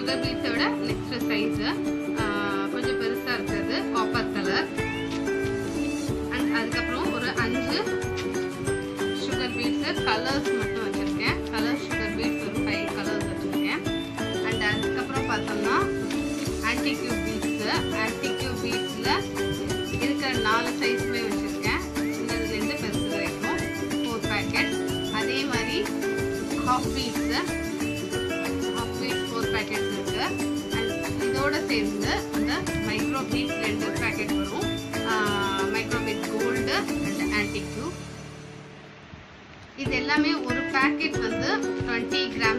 Sugar பீட்ஸோட next size கொஞ்சம் பெருசாக இருக்கிறது காப்பர் கலர். அண்ட் அதுக்கப்புறம் ஒரு 5 சுகர் பீட்ஸு கலர்ஸ் மட்டும் வச்சுருக்கேன். கலர் சுகர் பீட்ஸ் ஒரு 5 கலர்ஸ் வச்சுருக்கேன். அண்ட் அதுக்கப்புறம் பார்த்தோம்னா anti cube beads. Anti cube பீட்ஸில் இருக்கிற 4 சைஸுமே வச்சுருக்கேன். சின்னதுலேருந்து பெருசு வரைக்கும் 4 பேக்கெட். அதே மாதிரி ஹாஃப் பீட்ஸு 4 பேக்கெட்ஸ் இருக்குது. அண்ட் இதோட சேர்ந்து இந்த மைக்ரோ பீட்ஸ் 2 பேக்கெட் வரும். Micro bead gold and anti cube. இது எல்லாமே ஒரு பேக்கெட் வந்து 20 grams